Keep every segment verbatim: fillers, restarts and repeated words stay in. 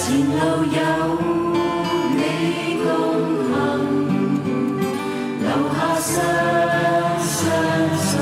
前路有你共行，留下雙雙足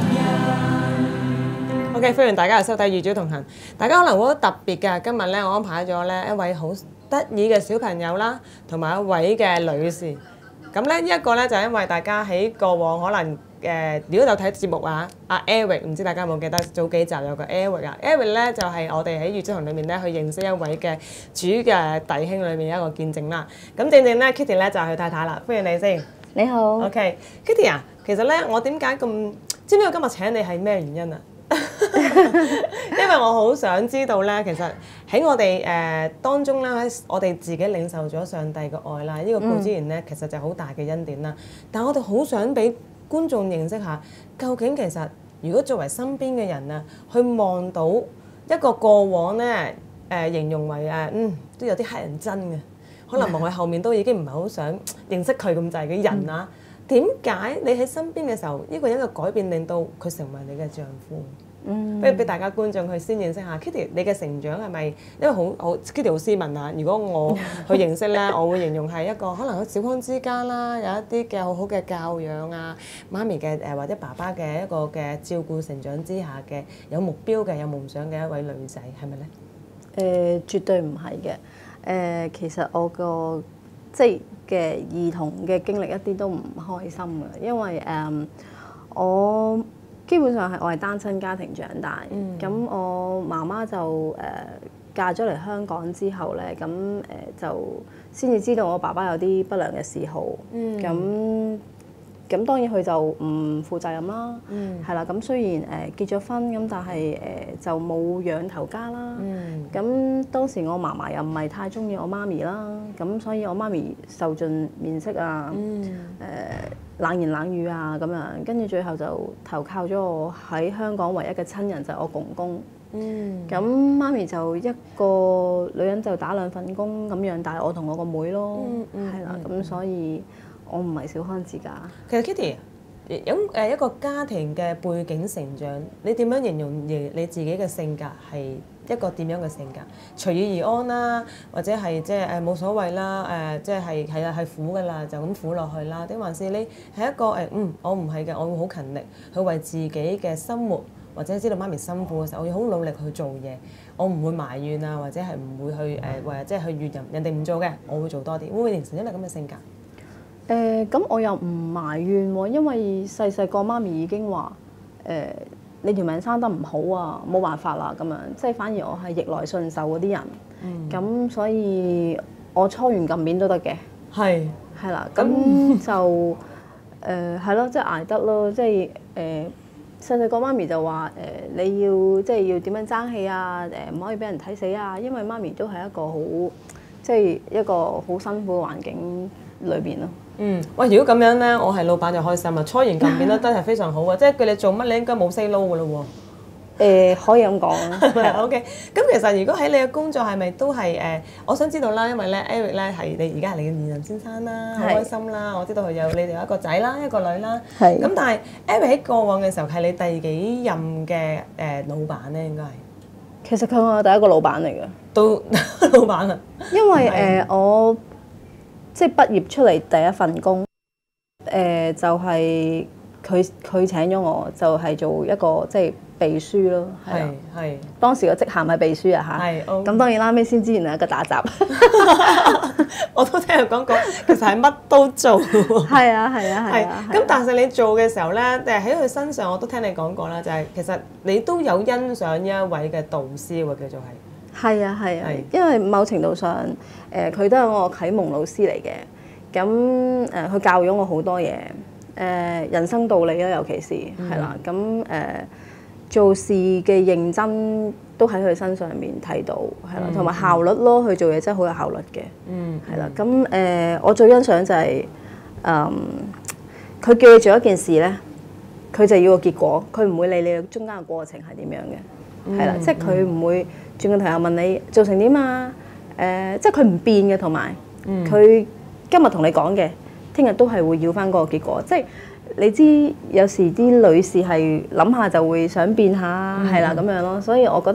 印。 OK， 歡迎大家嚟收睇《與主同行》。大家可能好特別嘅，今日咧我安排咗咧一位好得意嘅小朋友啦，同埋一位嘅女士。咁咧一個咧就係因為大家喺過往可能誒、呃，如果有睇節目啊，阿 Eric 唔知大家有冇記得早幾集有個 Eric 啊 ，Eric 咧就係、是、我哋喺《與主同行》裏面咧去認識一位嘅主嘅弟兄裏面一個見證啦。咁正正咧 Kitty 咧就係佢太太啦，歡迎你先。 你好。 OK，Kitty 啊，其實咧我點解咁知唔知我今日請你係咩原因啊？因為我好想知道咧，其實喺我哋誒、呃、當中咧，我哋自己領受咗上帝嘅愛啦，呢、這個固之然咧，其實就好大嘅恩典啦。但係我哋好想俾觀眾認識下，究竟其實如果作為身邊嘅人啊，去望到一個過往咧誒、呃、形容為誒嗯都有啲乞人憎嘅，可能望佢後面都已經唔係好想認識佢咁滯嘅人啊。點解你喺身邊嘅時候，呢、這個人嘅改變令到佢成為你嘅丈夫？嗯，不如俾大家觀眾去先認識下 Kitty， 你嘅成長係咪？因為好好 Kitty 好斯文啊。如果我去認識咧，我會形容係一個可能喺小康之家啦，有一啲嘅好好嘅教養啊，媽咪嘅誒或者爸爸嘅一個嘅照顧成長之下嘅有目標嘅有夢想嘅一位女仔，係咪咧？ 誒、呃，絕對唔係嘅。誒、呃，其實我個即係嘅兒童嘅經歷一啲都唔開心嘅，因為誒、呃、我。基本上係我係單親家庭長大，咁、嗯、我媽媽就誒、呃、嫁咗嚟香港之後咧，咁誒、呃、就先至知道我爸爸有啲不良嘅嗜好，咁咁、嗯、當然佢就唔負責任啦，係啦、嗯，咁雖然誒、呃、結咗婚，咁但係誒、呃、就冇養頭家啦，咁、嗯、當時我嫲嫲又唔係太中意我媽咪啦，咁所以我媽咪受盡面色啊，誒、嗯。呃冷言冷語啊咁樣，跟住最後就投靠咗我喺香港唯一嘅親人就係、是、我公公。嗯。咁媽咪就一個女人就打兩份工咁養大我同我個妹咯。嗯嗯。係啦，咁所以我唔係小康之家。 其實 Kitty 有誒一個家庭嘅背景成長，你點樣形容你自己嘅性格係一個點樣嘅性格？隨遇而安啦，或者係即係誒冇所謂啦，誒即係係係啊係苦㗎啦，就咁苦落去啦。定還是你係一個誒嗯我唔係嘅，我會好勤力去為自己嘅生活，或者知道媽咪辛苦嘅時候，我要好努力去做嘢，我唔會埋怨啊，或者係唔會去誒或者係去怨人，人哋唔做嘅，我會做多啲，會唔會形成一個咁嘅性格？ 誒咁、呃、我又唔埋怨喎，因為細細個媽咪已經話誒、呃、你條命生得唔好啊，冇辦法啦咁樣，即係反而我係逆來順受嗰啲人，咁、嗯、所以我搓圓撳扁都得嘅，係係啦，咁就誒係咯，即係捱得咯，即係誒細細個媽咪就話誒、呃、你要即係要點樣爭氣啊，誒唔可以俾人睇死啊，因為媽咪都係一個好即係一個好辛苦嘅環境裏邊咯。 嗯，喂，如果咁樣咧，我係老闆就開心啊！搓圓撳扁都真係非常好啊！即係叫你做乜，你應該冇 say no 㗎咯喎。誒、 呃，可以咁講。 OK，咁其實如果喺你嘅工作係咪都係誒、呃？我想知道啦，因為咧 Eric 咧係你而家係你嘅現任先生啦，好開心啦！我知道佢有你哋有一個仔啦，一個女啦。係是。咁但係 Eric 喺過往嘅時候係你第幾任嘅誒、呃、老闆咧？應該係。 其實佢係我第一個老闆嚟嘅。都老闆啊？ 因為誒、呃、我。即係畢業出嚟第一份工，誒、呃、就係佢佢請咗我，就係、是、做一個即係秘書咯。係係。當時個職銜係秘書啊嚇。係。咁、okay. 當然啦，尾先知原來係一個打雜。 我都聽佢講過，其實係乜都做。 係啊係啊係啊。 咁但係你做嘅時候咧，誒喺佢身上我都聽你講過啦，就係、是、其實你都有欣賞呢一位嘅導師喎，叫做係。 係啊係啊，因為某程度上，誒、呃、佢都係我啟蒙老師嚟嘅，咁誒佢教咗我好多嘢，誒、呃、人生道理啦，尤其是係啦，咁誒、嗯呃、做事嘅認真都喺佢身上面睇到，係啦，同埋效率咯，佢做嘢真係好有效率嘅，嗯，係啦，咁誒、呃、我最欣賞就係、是，嗯，佢叫你做一件事咧，佢就要個結果，佢唔會理你中間嘅過程係點樣嘅，係啦、嗯，即係佢唔會。轉個頭又問你做成點啊？誒、呃，即係佢唔變嘅，同埋佢今日同你講嘅，聽日都係會要翻嗰個結果。即係你知有時啲女士係諗下就會想變下，係啦咁樣咯。所以我覺得誒、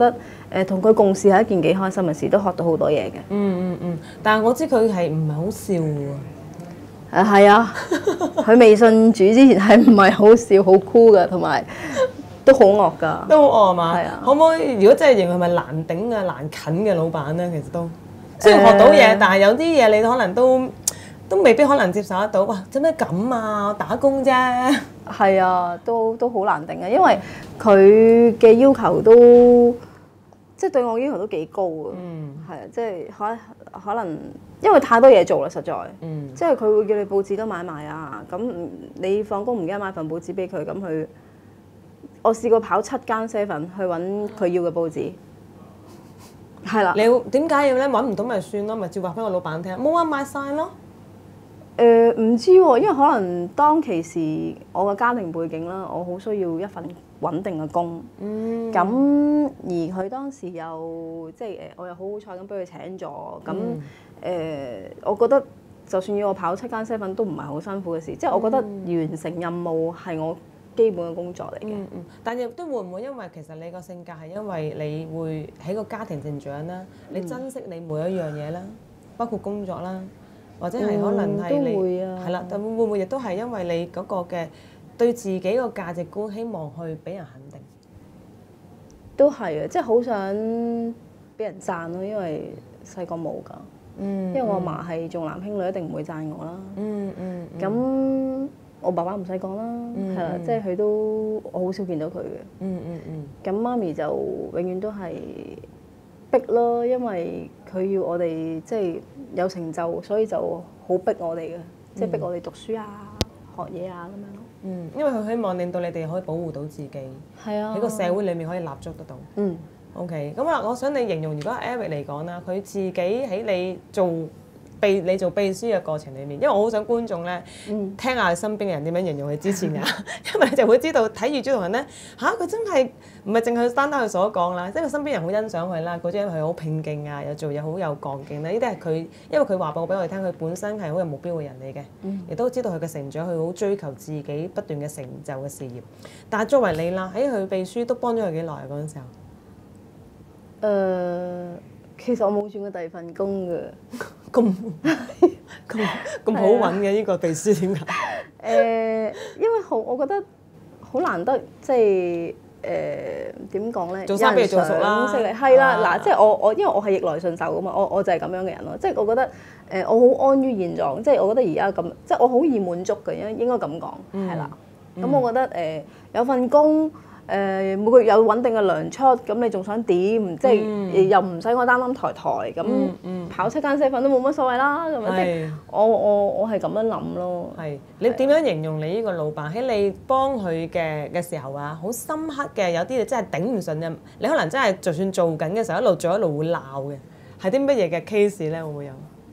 誒同佢共事係一件幾開心嘅事，都學到好多嘢嘅。 嗯嗯嗯，但係我知佢係唔係好笑喎？ 誒係啊，佢未信主之前係唔係好笑好酷㗎，同埋都好惡㗎。 都好惡嘛？ 係啊可唔可以？如果真係形容係咪難頂啊、難啃嘅老闆咧？其實都雖然學到嘢， 誒但係有啲嘢你可能都都未必可能接受得到。哇！做咩咁啊？我打工啫。 係啊，都都好難定啊，因為佢嘅要求都即係對我要求都幾高啊。 嗯係啊，即係可可能因為太多嘢做啦，實在。 嗯即係佢會叫你報紙都買埋啊，咁你放工唔記得買份報紙俾佢，咁佢我試過跑七間 seven 去揾佢要嘅報紙，係啦。 你要點解要咧？揾唔到咪算咯，咪照話俾個老闆聽。冇啊，買晒咯。 誒唔知喎，因為可能當其時我嘅家庭背景啦，我好需要一份穩定嘅工。 嗯。 咁而佢當時又即係誒，我又好好彩咁俾佢請咗。咁誒、 嗯我覺得就算要我跑七間 seven 都唔係好辛苦嘅事，即係我覺得完成任務係我基本嘅工作嚟嘅。 嗯嗯，但係都會唔會因為其實你個性格係因為你會喺個家庭成長啦，你珍惜你每一樣嘢啦，包括工作啦，或者係可能係嗯你都會啊係啦，但會唔會亦都係因為你嗰個嘅對自己個價值觀希望去俾人肯定？ 都係啊，即係好想俾人讚咯，因為細個冇㗎。 嗯， 因為我阿嫲係重男輕女，一定唔會讚我啦。 嗯嗯嗯咁我爸爸唔使講啦，係啦，即係佢都我好少見到佢嘅。 嗯嗯嗯咁媽咪就永遠都係逼咯，因為佢要我哋即係有成就，所以就好逼我哋嘅，即係逼我哋讀書啊、學嘢啊咁樣咯。 嗯，因為佢希望令到你哋可以保護到自己， 係啊， 喺個社會裡面可以立足得到。 嗯 OK，咁啊，我想你形容，如果 Eric 嚟講啦，佢自己喺你做秘你做秘書嘅過程裡面，因為我好想觀眾咧、 嗯聽下身邊嘅人點樣形容佢之前㗎，因為你就會知道睇住朱同人咧吓，佢、真係唔係淨係單單佢所講啦，即係佢身邊人好欣賞佢啦，嗰種因為佢好拼勁啊，又做嘢好有幹勁啦，呢啲係佢因為佢話過俾我哋聽，佢本身係好有目標嘅人嚟嘅，亦、都知道佢嘅成長，佢好追求自己不斷嘅成就嘅事業。但係作為你啦，喺佢秘書都幫咗佢幾耐嗰陣時候？ 誒、其實我冇轉過第二份工嘅。 咁咁咁好揾嘅呢個秘書點解？ 誒、因為好，我覺得好難得，即係誒點講咧？ 做生意做熟啦有人賞識你係啦， 啊嗱，即係我我因為我係逆來順受噶嘛，我我就係咁樣嘅人咯。即係我覺得誒、我好安於現狀，即係我覺得而家咁，即係我好易滿足嘅，應應該咁講係啦。咁、我覺得誒、有份工。誒、每個月有穩定嘅糧出，咁你仲想點？即係又唔使我擔擔抬抬，咁、跑七間 seven 都冇乜所謂啦。咁樣即係我我我係咁樣諗咯。 係你點樣形容你呢個老闆喺你幫佢嘅嘅時候啊？好深刻嘅，有啲嘢真係頂唔順嘅。你可能真係就算做緊嘅時候，一路做一路會鬧嘅，係啲乜嘢嘅 case 咧？會唔會有？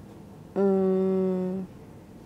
嗯，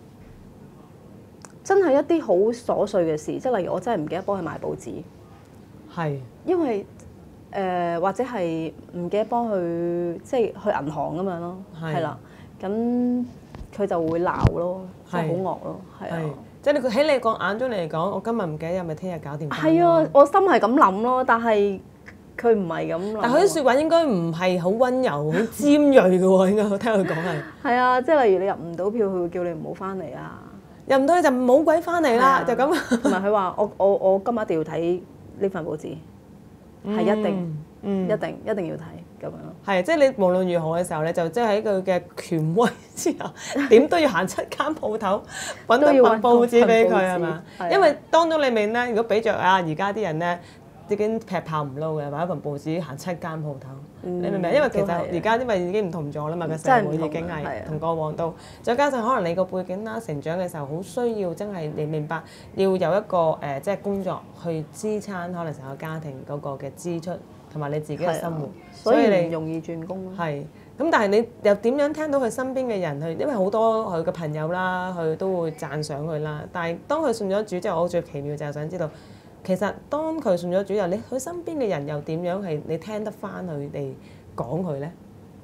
真係一啲好瑣碎嘅事，即係例如我真係唔記得幫佢買報紙。 係， 因為誒、呃或者係唔記得幫佢即係去銀行咁樣咯， 係係啦，咁佢就會鬧咯，即係係好惡咯，係係啊，， 即係你喺你個眼中嚟講，我今日唔記得，咪聽日搞掂。 係啊，我心係咁諗咯，但係佢唔係咁諗。 但佢啲説話應該唔係好温柔、好尖鋭嘅喎，應該我聽佢講係。 係啊，即係例如你入唔到票，佢會叫你唔好翻嚟啊， 入唔到你就冇鬼翻嚟啦， 係啊就咁。 同埋佢話我我我今日一定要睇呢份報紙，係一定嗯一定一定要睇咁樣咯。 係，即係你無論如何嘅時候，你就即係喺佢嘅權威之下，點都要行七間鋪頭揾到都要揾份報紙俾佢份報紙係嘛？ 係啊因為當中裡面咧，如果俾着啊而家啲人咧已經劈炮唔撈嘅，買一份報紙行七間鋪頭，你明唔明？因為其實都係啊而家因為已經唔同咗啦嘛，個社會已真係唔同經係啊係啊同過往都，再加上可能你個背景啦、成長嘅時候好需要真係你明白要有一個誒即係工作去支撐可能成個家庭嗰個嘅支出同埋你自己嘅生活， 係啊所以唔容易轉工咯。 係，咁但係你又點樣聽到佢身邊嘅人去？因為好多佢嘅朋友啦，佢都會讚賞佢啦。但係當佢信咗主之後，我最奇妙就係想知道，其實當佢信咗主之後，你佢身邊嘅人又點樣係你聽得翻佢哋講佢咧？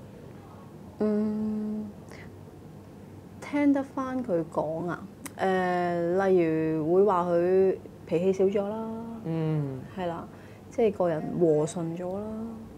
嗯，聽得翻佢講啊，誒、例如會話佢脾氣少咗啦， 嗯係啦，即係個人和順咗啦，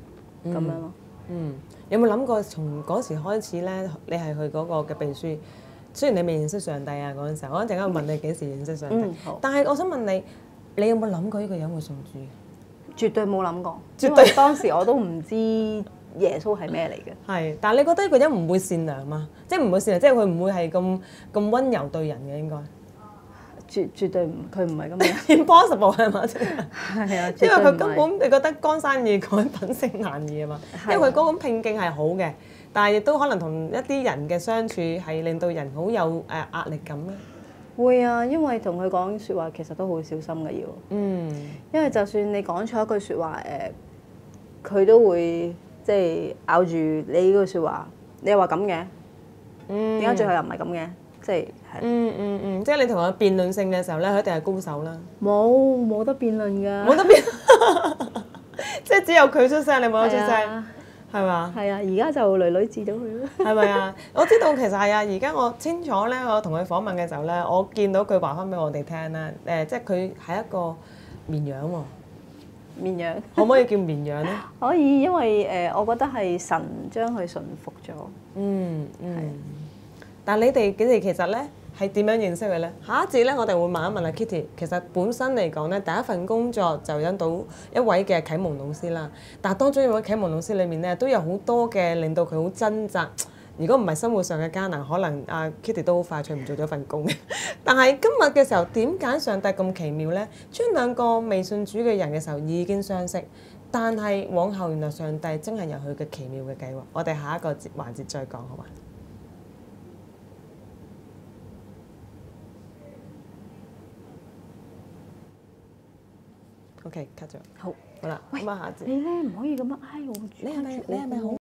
咁樣咯。 嗯，有冇諗過從嗰時開始咧，你係佢嗰個嘅秘書？雖然你未認識上帝啊嗰陣時候，我一陣間會問你幾時認識上帝。 嗯好但係我想問你，你有冇諗過呢個人會信主？ 絕對冇諗過， 絕對因為當時我都唔知耶穌係咩嚟嘅。 係，但係你覺得呢個人唔會善良嘛？即係唔會善良，即係佢唔會係咁咁温柔對人嘅應該。 絕絕對唔，佢唔係咁樣。 Impossible 係嘛？ 係啊， 因為佢根絕對唔係本你覺得江山易改，品性難移啊嘛。 係啊因為佢嗰種拼勁係好嘅，但係亦都可能同一啲人嘅相處係令到人好有誒壓力感咧。 會啊，因為同佢講説話其實都好小心嘅要。 嗯， 因為就算你講錯一句説話，誒、佢都會即係咬住你呢句説話。你又話咁嘅， 嗯點解最後又唔係咁嘅？即係係嗯嗯嗯，即係你同佢辯論性嘅時候咧，佢一定係高手啦。 冇冇得辯論㗎。 冇得辯，即係只有佢出聲，你冇得出聲， 係啊係嘛？ 係啊，而家就女女治到佢咯。 係咪啊？我知道其實係啊，而家我清楚咧，我同佢訪問嘅時候咧，我見到佢話翻俾我哋聽啦。誒，即係佢係一個綿羊喎， 綿羊可唔可以叫綿羊咧？ 可以，因為誒、我覺得係神將佢馴服咗。 嗯嗯。但係你哋佢哋其實咧係點樣認識佢咧？下一節咧，我哋會問一問阿 Kitty。其實本身嚟講咧，第一份工作就引到一位嘅啟蒙老師啦。但係當中一位啟蒙老師裏面咧，都有好多嘅令到佢好掙扎。如果唔係生活上嘅艱難，可能阿 Kitty 都好快脆唔做咗份工嘅。但係今日嘅時候，點解上帝咁奇妙咧？將兩個未信主嘅人嘅時候已經相識，但係往後原來上帝真係有佢嘅奇妙嘅計劃。我哋下一個節環節再講，好嘛？OK，cut 咗。 好， 好啦，咁啊下節。 你咧唔可以咁樣挨我住。 你係咪你係咪好？